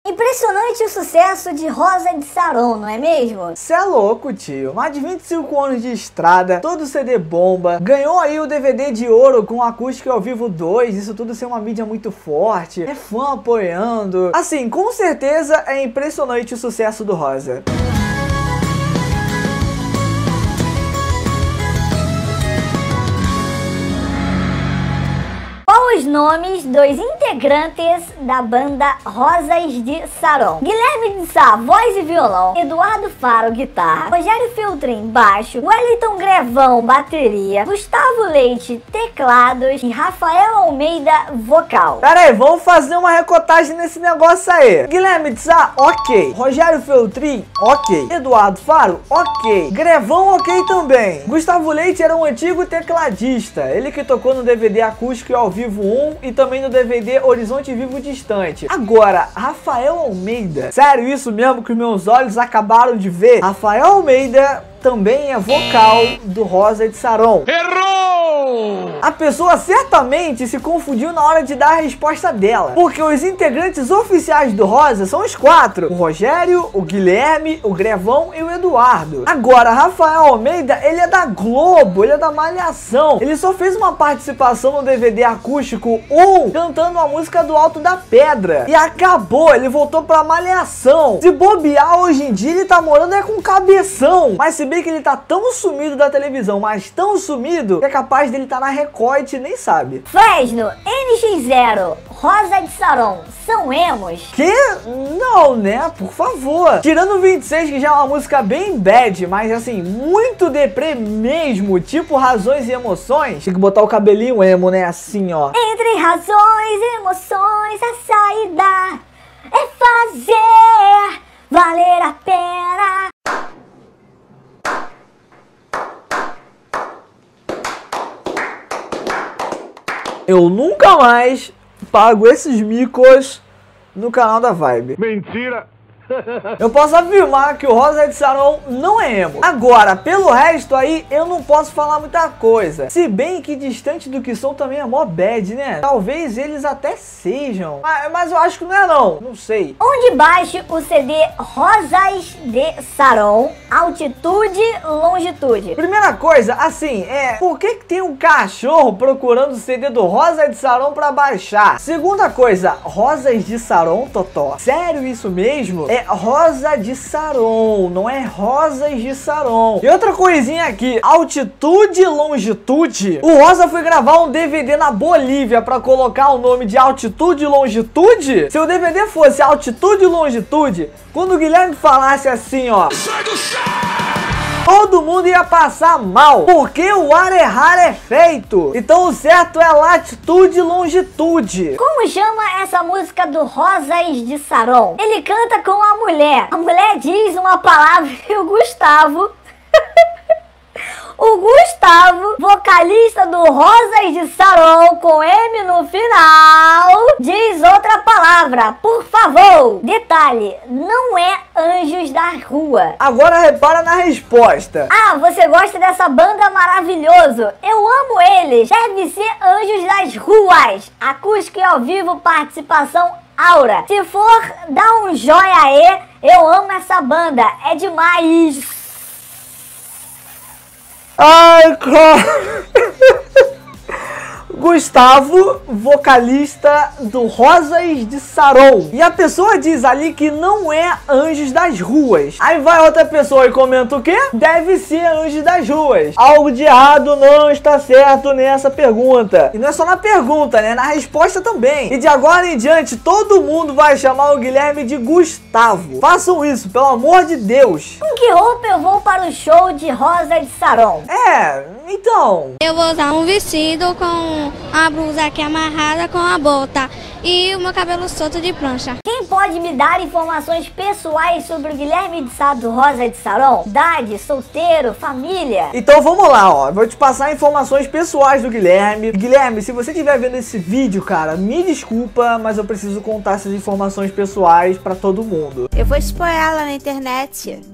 Impressionante o sucesso de Rosa de Saron, não é mesmo? Cê é louco, tio. Mais de 25 anos de estrada, todo CD bomba, ganhou aí o DVD de ouro com Acústico ao Vivo 2, isso tudo sem uma mídia muito forte, é fã apoiando. Assim, com certeza é impressionante o sucesso do Rosa. Os nomes dos integrantes da banda Rosas de Saron: Guilherme de Sá, voz e violão; Eduardo Faro, guitarra; Rogério Feltrin, baixo; Wellington Grevão, bateria; Gustavo Leite, teclados; e Rafael Almeida, vocal. Pera aí, vamos fazer uma recotagem nesse negócio aí. Guilherme de Sá, ok. Rogério Feltrin, ok. Eduardo Faro, ok. Grevão, ok também. Gustavo Leite era um antigo tecladista, ele que tocou no DVD Acústico e ao Vivo 1 e também no DVD Horizonte Vivo Distante. Agora, Rafael Almeida, sério isso mesmo que meus olhos acabaram de ver? Rafael Almeida também é vocal do Rosa de Saron. Errou! A pessoa certamente se confundiu na hora de dar a resposta dela, porque os integrantes oficiais do Rosa são os quatro: o Rogério, o Guilherme, o Grevão e o Eduardo. Agora, Rafael Almeida, ele é da Globo, ele é da Malhação. Ele só fez uma participação no DVD Acústico 1, cantando a música do Alto da Pedra. E acabou, ele voltou pra Malhação. Se bobear, hoje em dia ele tá morando com Cabeção. Mas se bem que ele tá tão sumido da televisão, mas tão sumido, que é capaz dele tá na Record e nem sabe. Fresno, NX0, Rosa de Saron, são emos? Que? Não, né? Por favor. Tirando o 26, que já é uma música bem bad, mas assim, muito deprê mesmo, tipo Razões e Emoções. Tem que botar o cabelinho emo, né? Assim, ó. Entre razões e emoções, a saída é fazer valer a pena. Eu nunca mais pago esses micos no canal da Vibe. Mentira! Eu posso afirmar que o Rosa de Saron não é emo. Agora, pelo resto aí, eu não posso falar muita coisa. Se bem que Distante do que Sou também é mó bad, né? Talvez eles até sejam. Mas eu acho que não é não. Não sei. Onde baixe o CD Rosas de Saron, altitude, longitude? Primeira coisa, assim, por que tem um cachorro procurando o CD do Rosa de Saron pra baixar? Segunda coisa, Rosas de Saron, Totó. Sério isso mesmo? É Rosa de Saron, não é Rosas de Saron. E outra coisinha aqui, altitude, longitude. O Rosa foi gravar um DVD na Bolívia pra colocar o nome de altitude e longitude? Se o DVD fosse altitude e longitude, quando o Guilherme falasse assim, ó, sai do chão! Todo mundo ia passar mal, porque o ar errar é feito. Então o certo é latitude e longitude. Como chama essa música do Rosas de Saron? Ele canta com a mulher. A mulher diz uma palavra e o Gustavo... O Gustavo, vocalista do Rosas de Saron, com M no final, diz outra palavra, por favor. Detalhe, não é Anjos da Rua. Agora repara na resposta. Ah, você gosta dessa banda maravilhoso? Eu amo eles. Deve ser Anjos das Ruas. Acústico e ao vivo, participação Aura. Se for, dá um joia aí. Eu amo essa banda, é demais. Ai, cara. Gustavo, vocalista do Rosas de Saron. E a pessoa diz ali que não é Anjos das Ruas. Aí vai outra pessoa e comenta o quê? Deve ser Anjos das Ruas. Algo de errado não está certo nessa pergunta. E não é só na pergunta, né? Na resposta também. E de agora em diante, todo mundo vai chamar o Guilherme de Gustavo. Façam isso, pelo amor de Deus. Com que roupa eu vou para o show de Rosa de Saron? Então... Eu vou usar um vestido com a blusa aqui amarrada com a bota e o meu cabelo solto de prancha. Quem pode me dar informações pessoais sobre o Guilherme de Sá do Rosa de Saron? Idade, solteiro, família? Então vamos lá, ó. Vou te passar informações pessoais do Guilherme. Guilherme, se você estiver vendo esse vídeo, cara, me desculpa, mas eu preciso contar essas informações pessoais pra todo mundo. Eu vou expor ela na internet.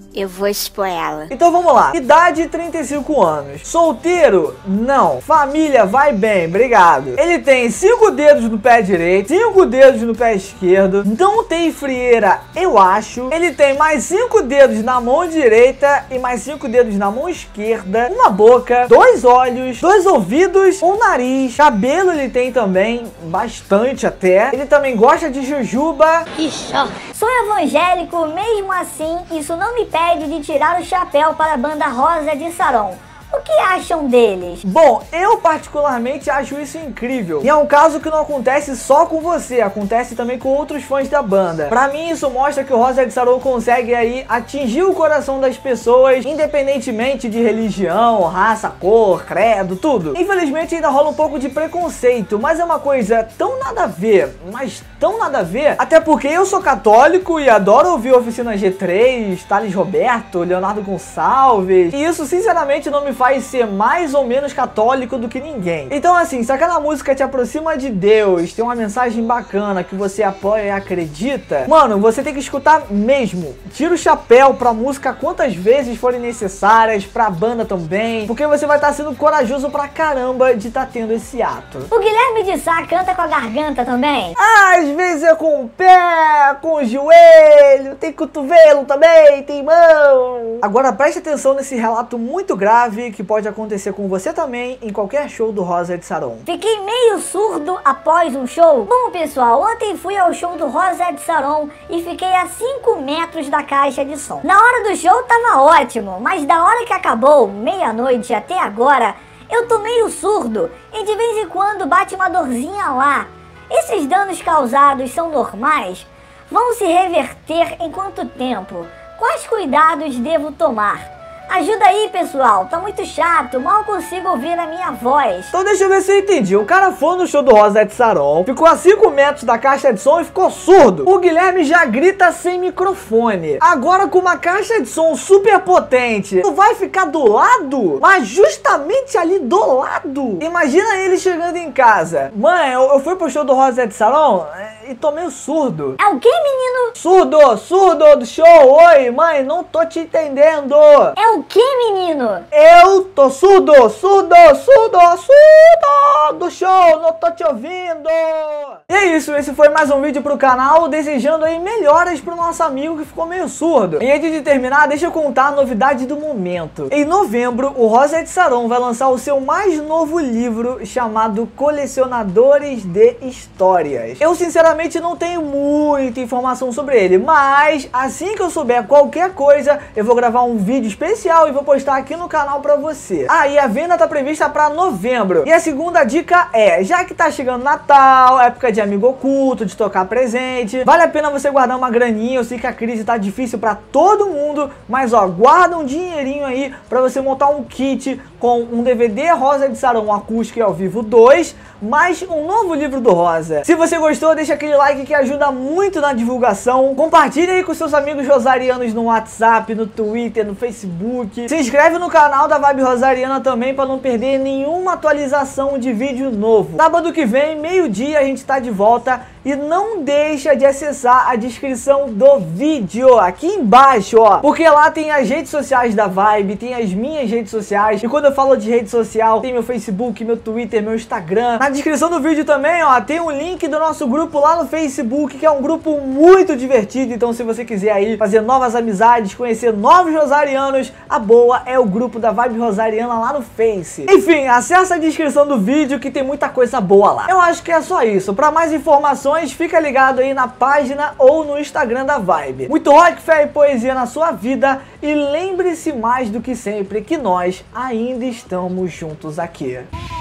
Eu vou expor ela. Então vamos lá. Idade 35 anos. Solteiro? Não. Família vai bem, obrigado. Ele tem 5 dedos no pé direito, 5 dedos no pé esquerdo. Não tem frieira, eu acho. Ele tem mais 5 dedos na mão direita e mais 5 dedos na mão esquerda. Uma boca, 2 olhos, 2 ouvidos, um nariz. Cabelo ele tem também, bastante até. Ele também gosta de jujuba. Ixi, ó. Sou evangélico, mesmo assim, isso não me impede de tirar o chapéu para a banda Rosa de Saron. O que acham deles? Bom, eu particularmente acho isso incrível. E é um caso que não acontece só com você, acontece também com outros fãs da banda. Pra mim isso mostra que o Rosa de Saron consegue aí atingir o coração das pessoas, independentemente de religião, raça, cor, credo, tudo. Infelizmente ainda rola um pouco de preconceito, mas é uma coisa tão nada a ver, mas tão nada a ver. Até porque eu sou católico e adoro ouvir Oficina G3, Thales Roberto, Leonardo Gonçalves. E isso sinceramente não me faz ser mais ou menos católico do que ninguém. Então assim, se aquela música te aproxima de Deus, tem uma mensagem bacana que você apoia e acredita, mano, você tem que escutar mesmo. Tira o chapéu pra música quantas vezes forem necessárias, pra banda também, porque você vai estar sendo corajoso pra caramba de estar tendo esse ato. O Guilherme de Sá canta com a garganta também? Às vezes é com o pé, com o joelho, tem cotovelo também, tem mão. Agora preste atenção nesse relato muito grave que pode acontecer com você também em qualquer show do Rosa de Saron. Fiquei meio surdo após um show. Bom pessoal, ontem fui ao show do Rosa de Saron e fiquei a 5 metros da caixa de som. Na hora do show tava ótimo, mas da hora que acabou, meia-noite até agora, eu tô meio surdo e de vez em quando bate uma dorzinha lá. Esses danos causados são normais? Vão se reverter em quanto tempo? Quais cuidados devo tomar? Ajuda aí, pessoal, tá muito chato, mal consigo ouvir a minha voz. Então deixa eu ver se eu entendi. O cara foi no show do Rosa de Saron, ficou a 5 metros da caixa de som e ficou surdo. O Guilherme já grita sem microfone. Agora com uma caixa de som super potente, tu vai ficar do lado? Mas justamente ali do lado. Imagina ele chegando em casa. Mãe, eu fui pro show do Rosa de Saron e tô meio surdo. É o que, menino? Surdo do show. Oi, mãe, não tô te entendendo. É o que, menino? Eu tô surdo do show, não tô te ouvindo. E é isso, esse foi mais um vídeo pro canal, desejando aí melhoras pro nosso amigo que ficou meio surdo. E antes de terminar, deixa eu contar a novidade do momento. Em novembro, o Rosa de Saron vai lançar o seu mais novo livro, chamado Colecionadores de Histórias. Eu sinceramente não tenho muita informação sobre ele, mas assim que eu souber qualquer coisa, eu vou gravar um vídeo especial e vou postar aqui no canal pra você. Ah, e a venda tá prevista pra novembro. E a segunda dica é, já que tá chegando Natal, época de amigo oculto, de tocar presente, vale a pena você guardar uma graninha. Eu sei que a crise tá difícil pra todo mundo, mas ó, guarda um dinheirinho aí pra você montar um kit com um DVD Rosa de Saron Acústico e ao Vivo 2, mais um novo livro do Rosa. Se você gostou, deixa aquele like que ajuda muito na divulgação. Compartilha aí com seus amigos rosarianos no WhatsApp, no Twitter, no Facebook. Se inscreve no canal da Vibe Rosariana também para não perder nenhuma atualização de vídeo novo. Sábado que vem, meio-dia, a gente tá de volta. E não deixa de acessar a descrição do vídeo aqui embaixo, ó, porque lá tem as redes sociais da Vibe, tem as minhas redes sociais. E quando eu falo de rede social, tem meu Facebook, meu Twitter, meu Instagram. Na descrição do vídeo também, ó, tem um link do nosso grupo lá no Facebook, que é um grupo muito divertido. Então se você quiser aí fazer novas amizades, conhecer novos rosarianos, a boa é o grupo da Vibe Rosariana lá no Face. Enfim, acessa a descrição do vídeo que tem muita coisa boa lá. Eu acho que é só isso. Para mais informações, fica ligado aí na página ou no Instagram da Vibe. Muito rock, fé e poesia na sua vida. E lembre-se mais do que sempre que nós ainda estamos juntos aqui.